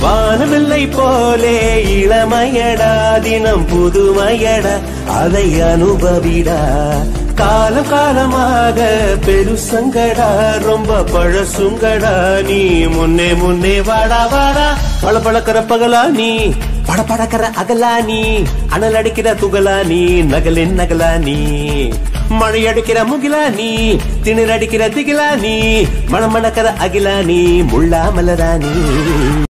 வானவில்லை போலே இளமையடா தினம் புதுமையடா அதை அனுபவிடா காலம் காலமாக பெருசங்கடா ரொம்ப பழசுங்கடா நீ முன்னே முன்னே வாடா வாடா பழ பழக்கிற பகலா நீ பட படக்கிற அகலா நீ அனல் அடிக்கிற துகளா நீ நகலின் நகலா நீ மழை அடிக்கிற முகிலா நீ திணிர் அடிக்கிற திகிலா நீ மணமணக்கிற அகிலா நீ முள்ளா மலரா நீ